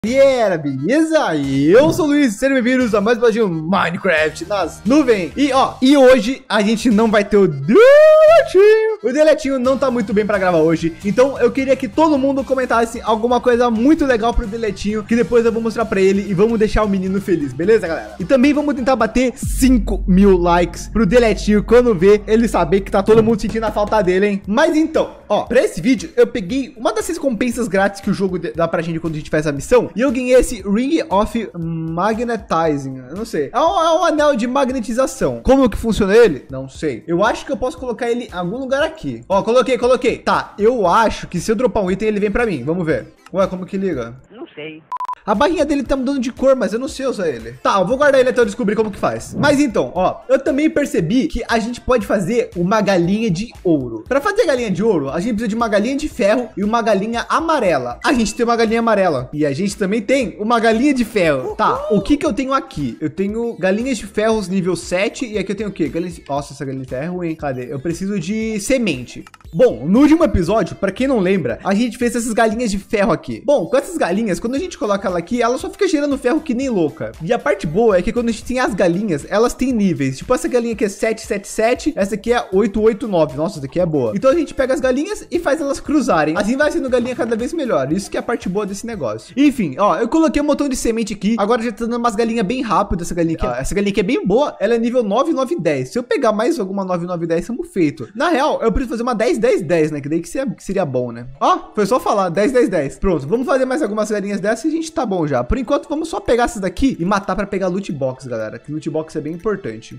Beleza? Eu sou o Luiz, sejam bem-vindos a mais um vídeo Minecraft nas nuvens. E hoje a gente não vai ter o Deletinho. O Deletinho não tá muito bem pra gravar hoje, então eu queria que todo mundo comentasse alguma coisa muito legal pro Deletinho, que depois eu vou mostrar pra ele e vamos deixar o menino feliz, beleza, galera? E também vamos tentar bater 5.000 likes pro Deletinho quando ver ele saber que tá todo mundo sentindo a falta dele, hein? Mas então, pra esse vídeo eu peguei uma dessas recompensas grátis que o jogo dá pra gente quando a gente faz a missão. E eu ganhei esse Ring of Magnetizing. Eu não sei. É um anel de magnetização. Como que funciona ele? Não sei. Eu acho que eu posso colocar ele em algum lugar aqui. Coloquei. Tá, eu acho que se eu dropar um item, ele vem pra mim. Vamos ver. Ué, como que liga? Não sei. A barrinha dele tá mudando de cor, mas eu não sei usar ele. Tá, eu vou guardar ele até eu descobrir como que faz. Mas então, eu também percebi que a gente pode fazer uma galinha de ouro. Pra fazer galinha de ouro, a gente precisa de uma galinha de ferro e uma galinha amarela. A gente tem uma galinha amarela. E a gente também tem uma galinha de ferro. Tá, o que eu tenho aqui? Eu tenho galinhas de ferros nível 7. E aqui eu tenho o quê? Nossa, essa galinha de ferro é ruim. Cadê? Eu preciso de semente. Bom, no último episódio, pra quem não lembra, a gente fez essas galinhas de ferro aqui. Bom, com essas galinhas, quando a gente coloca ela aqui, ela só fica gerando ferro que nem louca. E a parte boa é que quando a gente tem as galinhas, elas têm níveis. Tipo essa galinha aqui é 777, essa aqui é 889. Nossa, essa daqui é boa. Então a gente pega as galinhas e faz elas cruzarem. Assim vai sendo galinha cada vez melhor. Isso que é a parte boa desse negócio. Enfim, eu coloquei um montão de semente aqui. Agora já tá dando umas galinhas bem rápido. Essa galinha aqui, essa galinha aqui é bem boa. Ela é nível 9, 9, 10. Se eu pegar mais alguma 9, 9, 10, estamos feito. Na real, eu preciso fazer uma 10, 10, 10, né? Que daí que seria bom, né? Foi só falar 10, 10, 10. Pronto, vamos fazer mais algumas galinhas dessas e a gente tá bom já. Por enquanto, vamos só pegar essas daqui e matar pra pegar loot box, galera. Que loot box é bem importante.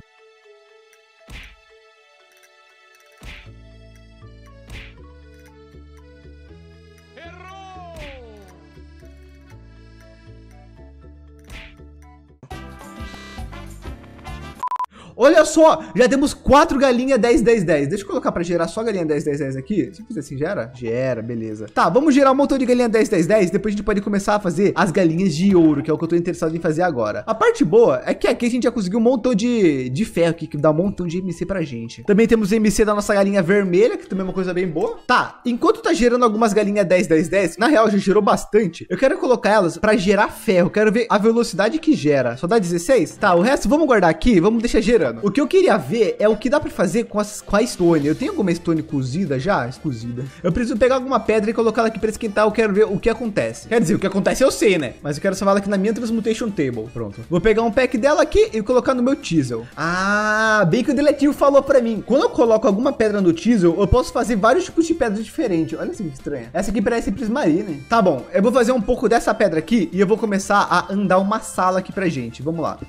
Olha só, já temos 4 galinhas 10, 10, 10. Deixa eu colocar pra gerar só galinha 10, 10, 10 aqui. Se eu fizer assim, gera? Gera, beleza. Tá, vamos gerar um montão de galinha 10, 10, 10. Depois a gente pode começar a fazer as galinhas de ouro, que é o que eu tô interessado em fazer agora. A parte boa é que aqui a gente já conseguiu um montão de ferro aqui, que dá um montão de MC pra gente. Também temos o MC da nossa galinha vermelha, que também é uma coisa bem boa. Tá, enquanto tá gerando algumas galinhas 10, 10, 10, na real já gerou bastante. Eu quero colocar elas pra gerar ferro. Quero ver a velocidade que gera. Só dá 16? Tá, o resto vamos guardar aqui, vamos deixar gerando. O que eu queria ver é o que dá pra fazer com a stone. Eu tenho alguma stone cozida já? Cozida. Eu preciso pegar alguma pedra e colocar ela aqui pra esquentar. Eu quero ver o que acontece. Quer dizer, o que acontece eu sei, né? Mas eu quero salvar ela aqui na minha transmutation table. Pronto. Vou pegar um pack dela aqui e colocar no meu teasel. Bem que o Deletinho falou pra mim. Quando eu coloco alguma pedra no teasel, eu posso fazer vários tipos de pedras diferentes. Olha assim que estranha. Essa aqui parece prismarine. Tá bom, eu vou fazer um pouco dessa pedra aqui e eu vou começar a andar uma sala aqui pra gente. Vamos lá.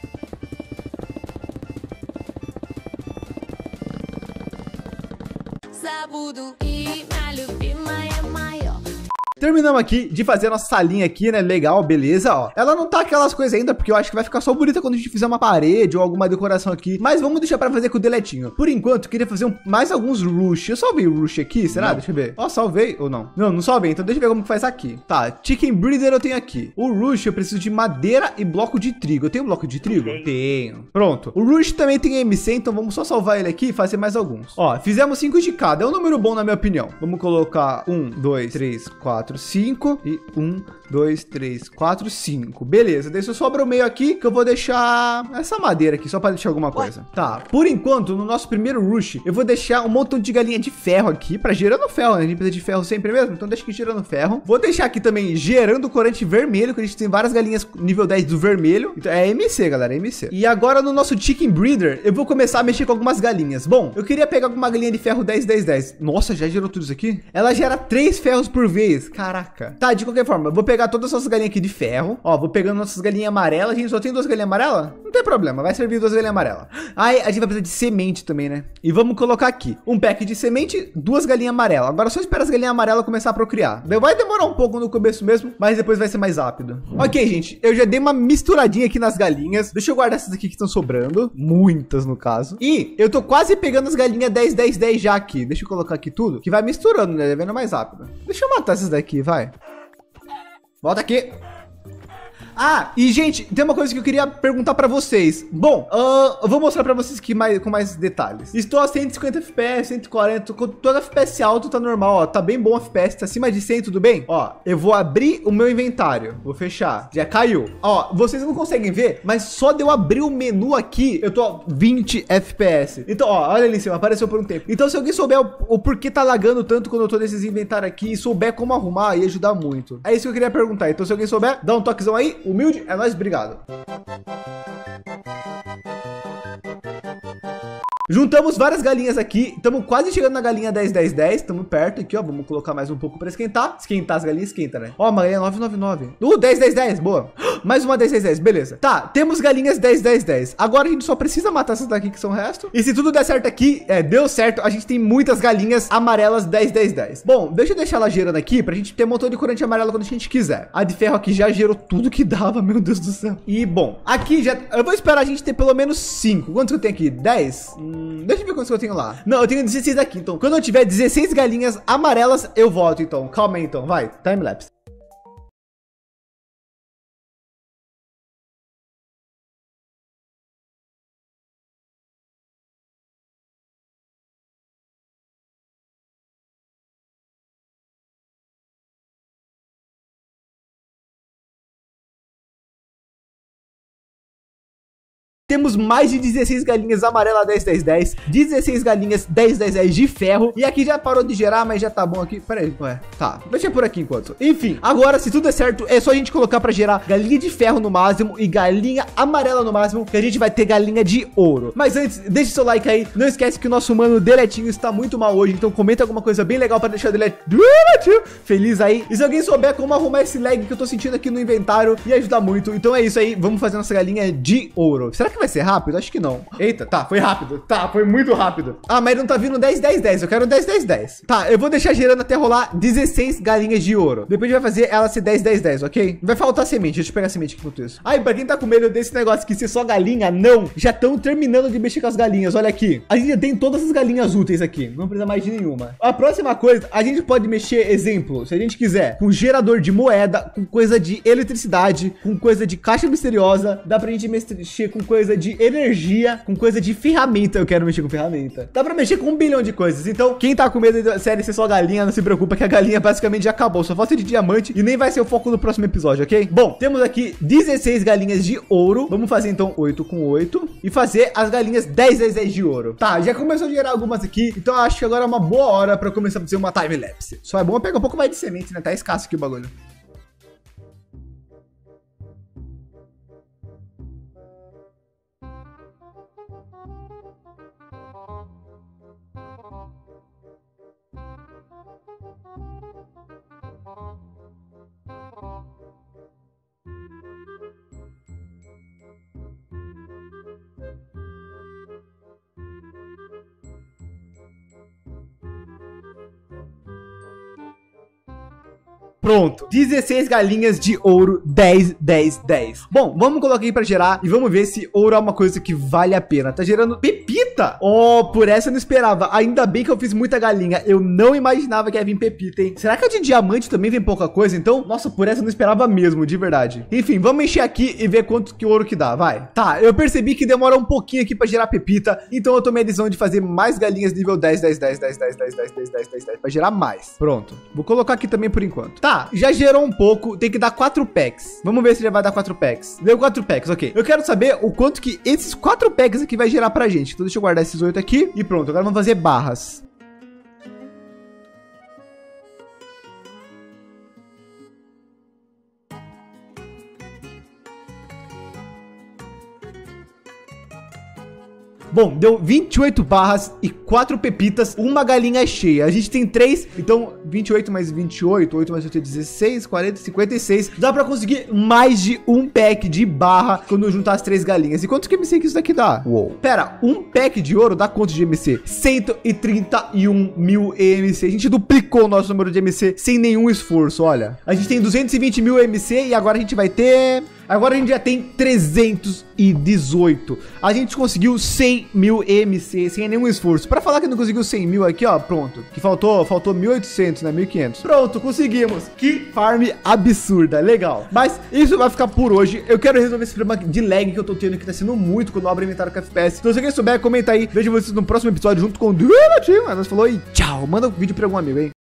Terminamos aqui de fazer a nossa salinha aqui, né? Legal, beleza, Ela não tá aquelas coisas ainda, porque eu acho que vai ficar só bonita quando a gente fizer uma parede ou alguma decoração aqui. Mas vamos deixar pra fazer com o Deletinho. Por enquanto, eu queria fazer mais alguns rush. Eu salvei o rush aqui, será? Não. Deixa eu ver. Salvei ou não? Não salvei, então deixa eu ver como que faz aqui. Tá, chicken breeder eu tenho aqui. O rush eu preciso de madeira e bloco de trigo. Eu tenho bloco de trigo? Tenho. Pronto. O rush também tem MC, então vamos só salvar ele aqui e fazer mais alguns. Fizemos 5 de cada. É um número bom na minha opinião. Vamos colocar 1, 2, 3, 4, 5 e 1, 2, 3, 4, 5. Beleza, daí só sobra o meio aqui que eu vou deixar essa madeira aqui, só para deixar alguma coisa. Tá, por enquanto, no nosso primeiro rush, eu vou deixar um montão de galinha de ferro aqui, para gerando ferro, né? A gente precisa de ferro sempre mesmo, então deixa aqui gerando ferro. Vou deixar aqui também gerando corante vermelho, que a gente tem várias galinhas nível 10 do vermelho. Então é MC, galera, é MC. E agora no nosso chicken breeder, eu vou começar a mexer com algumas galinhas. Bom, eu queria pegar alguma galinha de ferro 10, 10, 10. Nossa, já gerou tudo isso aqui? Ela gera 3 ferros por vez. Caraca. Tá, de qualquer forma, eu vou pegar todas as nossas galinhas aqui de ferro. Vou pegando nossas galinhas amarelas. A gente só tem 2 galinhas amarelas? Não tem problema, vai servir 2 galinhas amarelas. Aí a gente vai precisar de semente também, né? E vamos colocar aqui um pack de semente, 2 galinhas amarelas. Agora só espera as galinhas amarelas começar a procriar. Vai demorar um pouco no começo mesmo, mas depois vai ser mais rápido. Ok, gente, eu já dei uma misturadinha aqui nas galinhas. Deixa eu guardar essas aqui que estão sobrando. Muitas, no caso. E eu tô quase pegando as galinhas 10, 10, 10 já aqui. Deixa eu colocar aqui tudo, que vai misturando, né? Devendo mais rápido. Deixa eu matar essas daqui, vai. Volta aqui. Ah, e gente, tem uma coisa que eu queria perguntar pra vocês. Bom, eu vou mostrar pra vocês aqui com mais detalhes. Estou a 150 FPS, 140, com todo FPS alto tá normal, ó. Tá bem bom FPS, tá acima de 100, tudo bem? Ó, eu vou abrir o meu inventário. Vou fechar. Já caiu. Ó, vocês não conseguem ver, mas só de eu abrir o menu aqui, eu tô a 20 FPS. Então, ó, olha ali em cima, apareceu por um tempo. Então, se alguém souber o porquê tá lagando tanto quando eu tô nesses inventários aqui e souber como arrumar, ia ajudar muito. É isso que eu queria perguntar. Então, se alguém souber, dá um toquezão aí. Humilde, é nóis, obrigado. Juntamos várias galinhas aqui, estamos quase chegando na galinha 10, 10, 10, estamos perto aqui, ó, vamos colocar mais um pouco para esquentar. Esquentar as galinhas, esquenta, né? Ó, uma galinha 999. 10, 10, 10, boa. Mais uma 10, 10, 10, beleza. Tá, temos galinhas 10, 10, 10. Agora a gente só precisa matar essas daqui que são o resto. E se tudo der certo aqui, deu certo, a gente tem muitas galinhas amarelas 10, 10, 10. Bom, deixa eu deixar ela gerando aqui pra gente ter motor de corante amarelo quando a gente quiser. A de ferro aqui já gerou tudo que dava, meu Deus do céu. E, bom, aqui já... Eu vou esperar a gente ter pelo menos 5. Quantos que eu tenho aqui? 10? Deixa eu ver quantos que eu tenho lá. Não, eu tenho 16 aqui. Então, quando eu tiver 16 galinhas amarelas, eu volto, então. Calma aí, então. Vai. Timelapse. Temos mais de 16 galinhas amarela 10, 10, 10, 16 galinhas 10, 10, 10 de ferro. E aqui já parou de gerar, mas já tá bom aqui. Pera aí, ué. Tá, deixa por aqui enquanto. Enfim, agora se tudo é certo, é só a gente colocar pra gerar galinha de ferro no máximo e galinha amarela no máximo, que a gente vai ter galinha de ouro. Mas antes, deixa seu like aí. Não esquece que o nosso mano Deletinho está muito mal hoje, então comenta alguma coisa bem legal pra deixar o Deletinho feliz aí. E se alguém souber como arrumar esse lag que eu tô sentindo aqui no inventário, ia ajudar muito. Então é isso aí, vamos fazer nossa galinha de ouro. Será que vai ser rápido? Acho que não. Eita, tá, foi rápido. Tá, foi muito rápido. Ah, mas não tá vindo 10, 10, 10. Eu quero 10, 10, 10. Tá, eu vou deixar gerando até rolar 16 galinhas de ouro. Depois a gente vai fazer ela ser 10, 10, 10, ok? Vai faltar semente. Deixa eu pegar a semente aqui no texto. Aí, pra quem tá com medo desse negócio que ser só galinha, não. Já estão terminando de mexer com as galinhas. Olha aqui. A gente já tem todas as galinhas úteis aqui. Não precisa mais de nenhuma. A próxima coisa, a gente pode mexer, exemplo, se a gente quiser, com gerador de moeda, com coisa de eletricidade, com coisa de caixa misteriosa. Dá pra gente mexer com coisa de energia, com coisa de ferramenta. Eu quero mexer com ferramenta. Dá pra mexer com 1 bilhão de coisas. Então, quem tá com medo da série ser só galinha, não se preocupa que a galinha basicamente já acabou. Só falta de diamante e nem vai ser o foco do próximo episódio, ok? Bom, temos aqui 16 galinhas de ouro. Vamos fazer então 8 com 8 e fazer as galinhas 10, 10, 10 de ouro. Tá, já começou a gerar algumas aqui. Então, eu acho que agora é uma boa hora pra começar a fazer uma time-lapse. Só é bom pegar um pouco mais de semente, né? Tá escasso aqui o bagulho. Pronto, 16 galinhas de ouro, 10, 10, 10. Bom, vamos colocar aqui pra gerar e vamos ver se ouro é uma coisa que vale a pena. Tá gerando pepita? Oh, por essa eu não esperava. Ainda bem que eu fiz muita galinha. Eu não imaginava que ia vir pepita, hein? Será que a de diamante também vem pouca coisa, então? Nossa, por essa eu não esperava mesmo, de verdade. Enfim, vamos encher aqui e ver quanto que ouro que dá, vai. Tá, eu percebi que demora um pouquinho aqui pra gerar pepita, então eu tomei a decisão de fazer mais galinhas nível 10, 10, 10, 10, 10, 10, 10, 10, 10, 10, 10, pra gerar mais. Pronto. Vou colocar aqui também por enquanto. Tá. Já gerou um pouco, tem que dar 4 packs. Vamos ver se já vai dar 4 packs. Deu 4 packs, ok. Eu quero saber o quanto que esses 4 packs aqui vai gerar pra gente. Então deixa eu guardar esses 8 aqui e pronto. Agora vamos fazer barras. Bom, deu 28 barras e 4 pepitas, uma galinha cheia. A gente tem 3, então 28 mais 28, 8 mais 8 é 16, 40, 56. Dá pra conseguir mais de um pack de barra quando eu juntar as 3 galinhas. E quanto que MC que isso daqui dá? Uou. Pera, um pack de ouro dá quanto de MC? 131 mil EMC. A gente duplicou o nosso número de MC sem nenhum esforço, olha. A gente tem 220 mil EMC e agora a gente vai ter... Agora a gente já tem 318. A gente conseguiu 100 mil MC sem nenhum esforço. Pra falar que não conseguiu 100 mil aqui, ó, pronto. Que faltou 1.800, né? 1.500. Pronto, conseguimos. Que farm absurda. Legal. Mas isso vai ficar por hoje. Eu quero resolver esse problema de lag que eu tô tendo, que tá sendo muito quando eu abro o inventário com FPS. Então se você souber, comenta aí. Vejo vocês no próximo episódio junto com o Deletinho. Nós falou e tchau. Manda um vídeo pra algum amigo, hein?